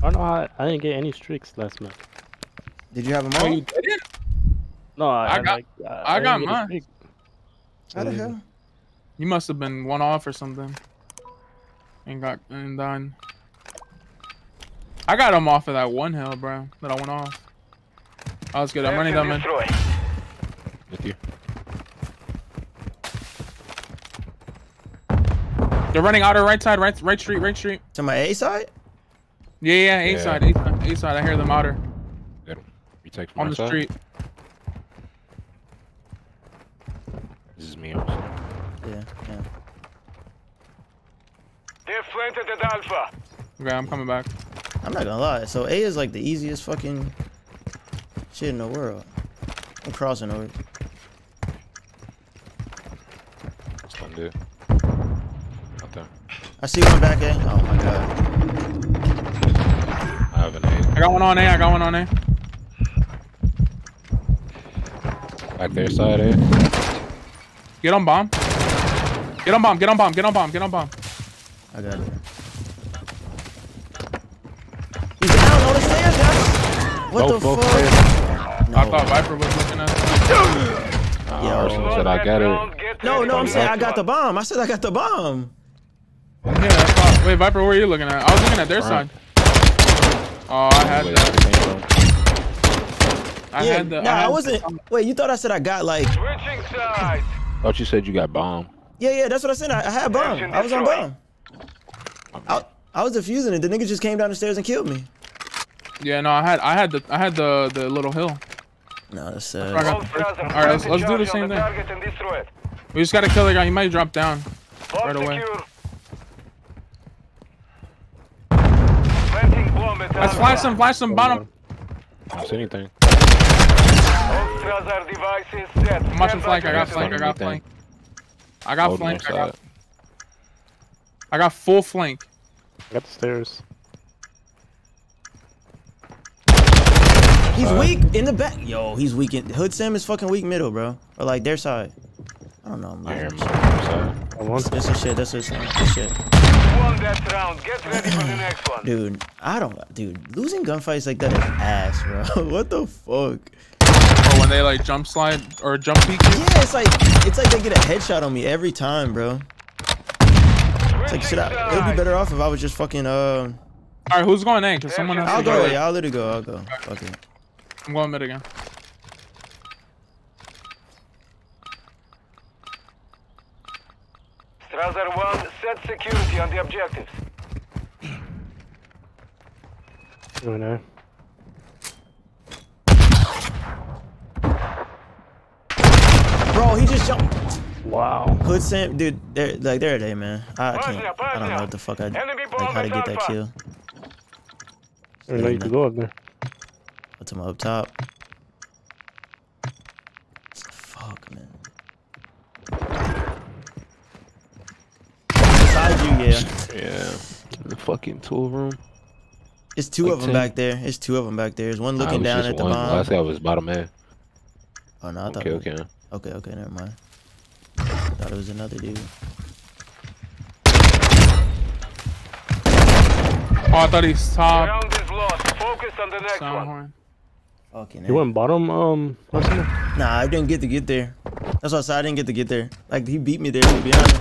I don't know how I didn't get any streaks last match. Did you have them Oh, all? you didn't? No, I got didn't get a mine. streak. How the hell? You must have been one off or something. And done. I got him off of that one hill, bro. That I went off. Oh, that's good. I'm running that man. With you. They're running outer right side, right street. To my A side? Yeah, A side. I hear them outer. Retake from On the side. street. This is me also. Yeah. They're planted at Alpha. Okay, I'm coming back. I'm not gonna lie. So A is like the easiest fucking shit in the world. I'm crossing over. That's one dude. Out there. I see one back A. Oh my god. I have an A. I got one on A. Back there side A. Get on bomb. Get on bomb. I got it. He's down on the stairs, guys. What the fuck? No. I thought Viper was looking at us. Yo. Said I got it. No, I'm saying I got the bomb. I said I got the bomb. Yeah, I thought. Wait, Viper, where are you looking at? I was looking at their side. Oh, I had that. I wasn't. Wait, you thought I said I got like? Switching sides. Thought you said you got bomb. Yeah, that's what I said. I had bomb. I was on bomb. I was defusing it. The nigga just came down the stairs and killed me. Yeah, no, I had the little hill. No, that's All right, let's do the same thing. We just gotta kill the guy. He might drop down right away. Let's flash some bottom. I don't see anything. I'm watching flank. I got flank. I got full flank. I got the stairs. He's weak in the back. Yo, he's weak in Hood Sam is fucking weak middle, bro. Or like their side. I don't know. I hear him. Side. That's a shit. That's a shit. Won that round. Get ready for the next one. Dude, losing gunfights like that is ass, bro. What the fuck? Oh, when they like jump slide or jump peek you? Yeah, it's like they get a headshot on me every time, bro. It's like shit. It would be better off if I was just fucking All right, who's going A? Cause someone has I'll to go. go. Yeah, I'll let it go. I'll go. Okay. I'm going mid again. Strasser 1, set security on the objectives. Oh no. Bro, he just jumped. Wow. Hood Sam, dude, they're there, man. I can't. I don't know what the fuck how to get that kill. I didn't know you could go up there. What's him up top? Fuck, man. Beside you, yeah. Yeah. The fucking tool room. It's two of them back there. There's one looking down at the bomb. Last guy was bottom A. Oh no, I thought. Okay, never mind. I thought it was another dude. Oh, I thought he's top. Round is lost. Focus on the next one. Fucking. You went bottom, Nah, I didn't get to get there. That's why I said I didn't get to get there. Like he beat me there, to be honest.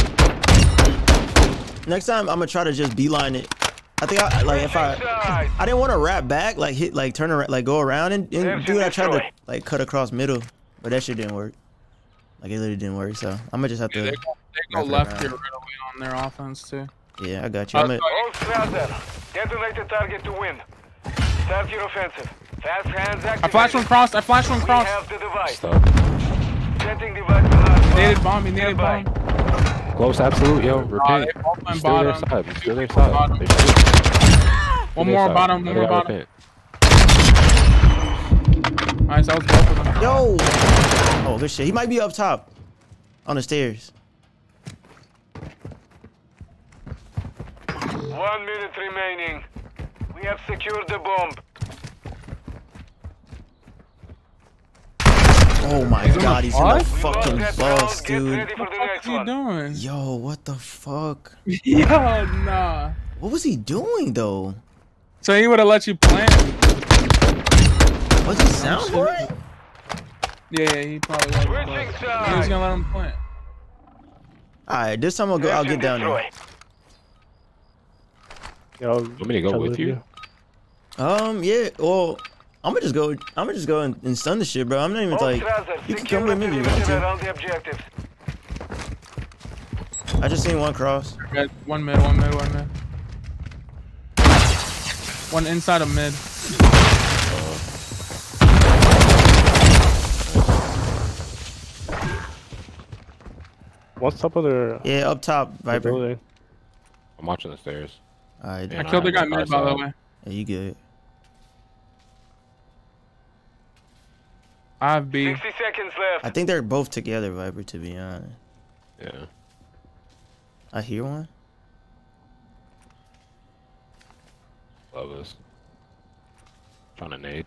Next time I'm gonna try to just beeline it. I think if I didn't want to wrap back, like hit, like turn around, like go around and do it. I tried to like cut across middle, but that shit didn't work. Like it literally didn't work. So I'm gonna just have to. They go left here right away on their offense too. Yeah, I got you. Hold Strasser. Detonate the target to win. Start your offensive. Fast hands activated. I flashed one cross. We have the device. Stop. Setting device to last. He needed bomb. Close absolute, yo. Repeat. Still their side. Still their side. One more bottom. Nice, that was both of them. Yo! Oh, good shit. He might be up top. On the stairs. 1 minute remaining. We have secured the bomb. Oh my god, he's in the fucking bus, dude. What What's he doing? Yo, what the fuck? Yo, nah. What was he doing, though? So he would have let you plant. Was he sound for it? Yeah, he probably was. Switching He was sides. gonna let him plant. Alright, this time I'll go. I'll get down there. Yo, Want me to go with you? Yeah. Well, I'm gonna just go. And stun the shit, bro. I'm not even like. You can come with me if you want to. Around the objectives. I just seen one cross. Got one mid, one mid, one mid. One inside of mid. What's up with their Yeah, up top, Viper. building? I'm watching the stairs. Alright. Yeah. I killed the guy mid, by the way. Yeah, you good. I have B. 60 seconds left. I think they're both together, Viper, to be honest. Yeah. I hear one. Love this. Trying to nade.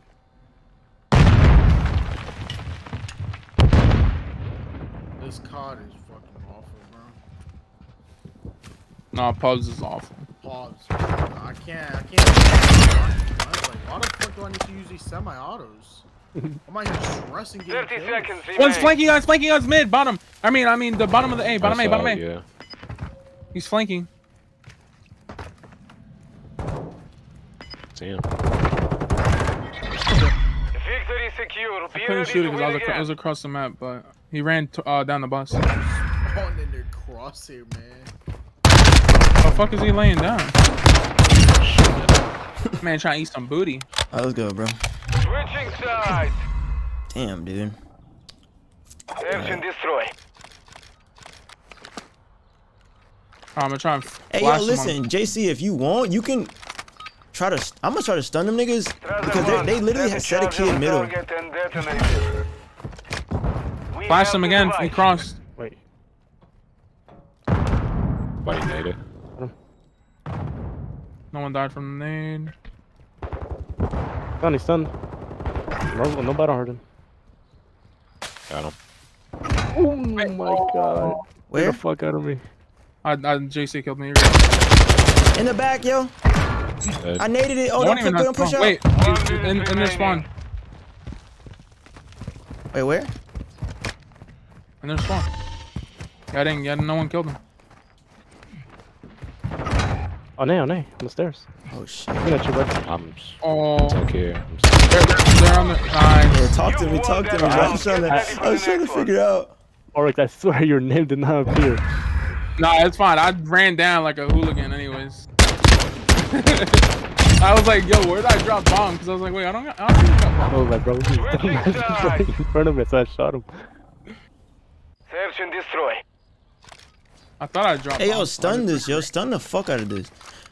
This COD is fucking awful, bro. No, pubs is awful. Pause. I can't. I was like, why the fuck do I need to use these semi-autos? I'm out here stressing getting 30 kills. seconds One's remaining. flanking us mid, bottom. I mean the bottom of the A, bottom A, bottom A. Yeah. He's flanking. See him. Victory secure. I Be couldn't ready shoot to it win because it again. was across the map, but he ran down the bus. On in their crosshair, man. The fuck is he laying down? Man, trying to eat some booty. Alright, let's go, bro. Switching sides. Damn, dude. Search and destroy. I'm gonna try and Hey, yo, flash him listen, JC, if you want, you can try to. I'm gonna try to stun them niggas because they literally had set a key in middle. Flash him again. He crossed. Wait. Buddy naded. No one died from the nade. Stun, he's stunned. No battle hurt him. Got him. Oh my god. Get Where? the fuck out of me. JC killed me. In the back, yo. Dead. I naded it. Oh, Don't don't even have push spawn. out. Wait, he's in their spawn. Wait, where? In their spawn. Yeah, no one killed him. Oh, nay, on the stairs. Oh shit. Look at you, bud. I'm Oh, stuck here. they're on the. Nice. Yeah, talk to me, bro. I was trying to figure out. Oryx, I swear your name did not appear. Nah, it's fine. I ran down like a hooligan, anyways. I was like, yo, where did I drop bomb? Because I was like, wait, I don't think I got bomb. I was like, bro, he's right in front of me, so I shot him. Search and destroy. I thought I dropped Hey, yo, bomb. stun this, yo. Stun the fuck out of this.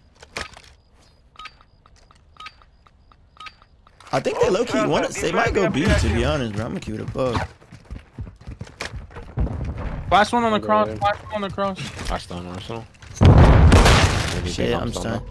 I think they low-key want it. They might go B, to be honest, bro. I'm gonna keep it a bug. Flash one on the cross. Flash one on the cross. I stun Arsenal. Shit, I'm stunned.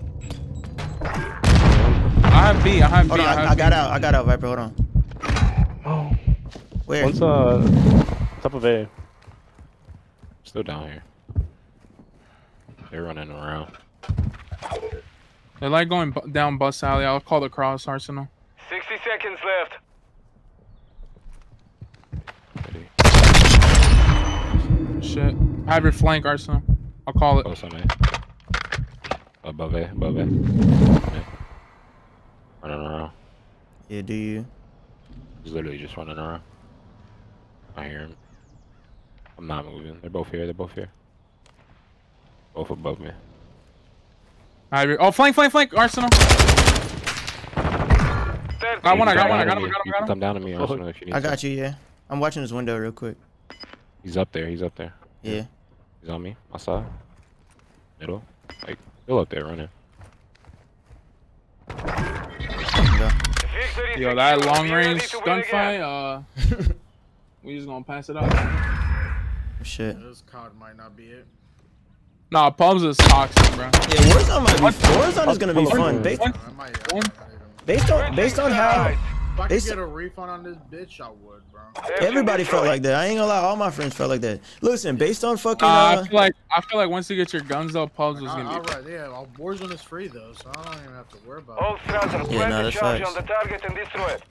I have B. Hold on, I got out. I got out, Viper. Hold on. Oh. Where? One's top of A. Still down here. They're running around. They like going down bus alley. I'll call the cross, Arsenal. 60 seconds left. Ready. Shit. Hybrid flank, Arsenal. I'll call it. Close on A. Above A. Above A. A. Running around. Yeah, do you? He's literally just running around. I hear him. I'm not moving. They're both here. They're both here. Both above me. Hybrid. Oh, flank, Arsenal. Got one. I got him. You can come down to me, Arsenal, if you need I got you, yeah. I'm watching this window real quick. He's up there. He's up there. Yeah. He's on me. Outside. Middle. Like, still up there running. Yo, that long range gunfight, we just gonna pass it up. Shit. This COD might not be it. Nah, Pubs is toxic, bro. Yeah, Warzone might be. Warzone is gonna be fun. I might. One. Based on how If I They could get a refund on this bitch, I would, bro. Everybody felt like that. I ain't gonna lie, all my friends felt like that. Listen, based on fucking I feel like once you get your guns up, pubs is gonna be. Alright, yeah, Warzone is free though, so I don't even have to worry about All it. Strasser, Yeah, plant no, the that's charge facts. on the target and destroy it.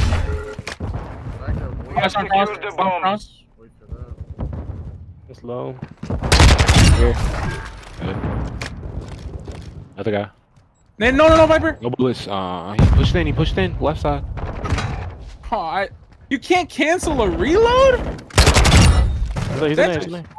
Cross on cross. Secured the On bomb. cross. Wait for that. It's low. Here. Good. Another guy. No, Viper. No bullets. He pushed in. He pushed in. Left side. Oh, you can't cancel a reload. He's in there. He's in there.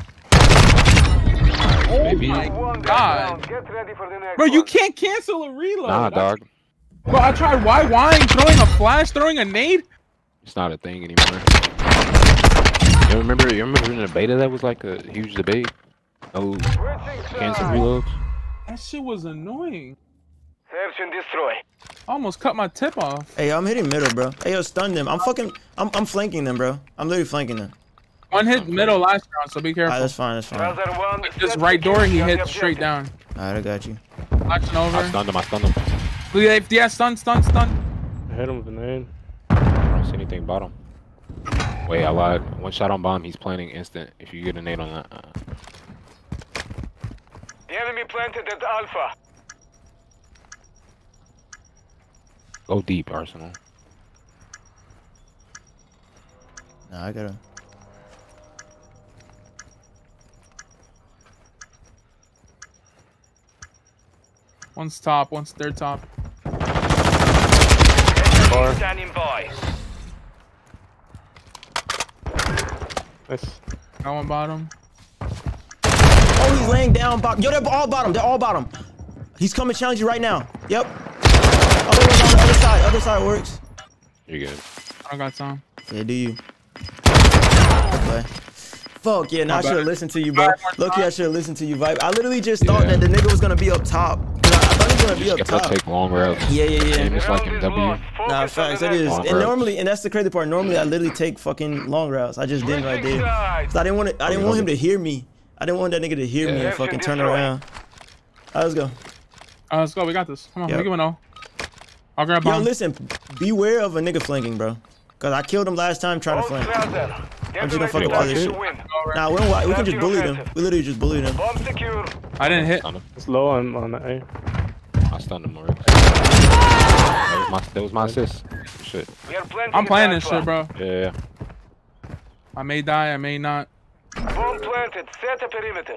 Oh Maybe. my One god, down. Get ready for the next bro, you one. can't cancel a reload. Nah, dog. Bro, I tried wine, throwing a flash, throwing a nade. It's not a thing anymore. You remember in the beta that was like a huge debate? No cancel reloads. That shit was annoying. Search and destroy. I almost cut my tip off. Hey, I'm hitting middle, bro. Hey, yo, stun them. I'm flanking them, bro. I'm literally flanking them. One hit middle last round, so be careful. Alright, that's fine, that's fine. Strasser 1. This right door, he hit straight down. Alright, I got you. Flashing over. I stunned him. Yeah, stun. I hit him with a nade. I don't see anything bottom. Wait, I lied. One shot on bomb. He's planning instant. If you get a nade on that. The enemy planted at Alpha. Go deep, Arsenal. Nah, I gotta. One's top, one's third top. Standing by. Nice. Got one bottom. Oh, he's laying down bottom. Yo, they're all bottom. They're all bottom. He's coming to challenge you right now. Yep. Other one's on the other side. Other side works. You're good. I don't got some. Yeah, do you? Okay. Fuck yeah, now I should have listened to you, bro. Loki, I should have listened to you, Vibe. I literally just thought that the nigga was gonna be up top. I thought he was gonna be up top. Take long routes. Yeah. And it's like in W. Nah, facts, it is. And normally, and that's the crazy part. Normally, I literally take fucking long routes. I just didn't right there. So I didn't want him to hear me. I didn't want that nigga to hear me and fucking turn around. Alright, let's go. Let's go. We got this. Come on, Yep. we give it all. I'll grab Yo, bomb. listen, beware of a nigga flanking, bro. Cause I killed him last time trying to flank. I'm just gonna fucking play this shit. Nah, we can just bully them. We literally just bully them. Bomb secure. I didn't hit. It's low on the A. I stunned him, Maurice. That was my assist. Shit. We are planting I'm playing at this Alpha. shit, bro. Yeah. I may die, I may not. Bomb planted. Set a perimeter.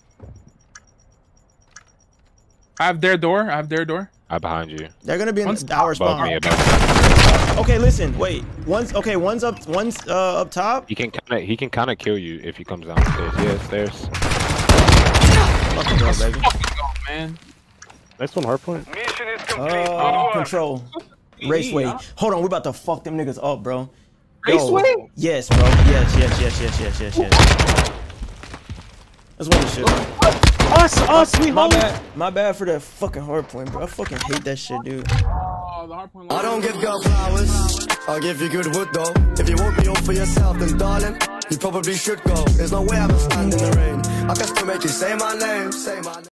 I have their door. I'm behind you. They're gonna be in One's our Above spawn. me, above me. Okay, listen, wait. One's up top. He can kind of kill you if he comes downstairs. Yeah, stairs. Fucking go, baby. Fucking go, man. Nice one, hard point. Mission is complete. Good work. Control. Raceway. Hold on, we're about to fuck them niggas up, bro. Raceway? Yes, bro. Yes. Let's win this shit. Us, we hold. My bad for that fucking hard point, bro. I fucking hate that shit, dude. Oh, the hard point. I don't give girl flowers, I'll give you good wood though. If you won't be all for yourself, then darling, you probably should go. There's no way I'm gonna stand in the rain. I can still make you say my name, say my name.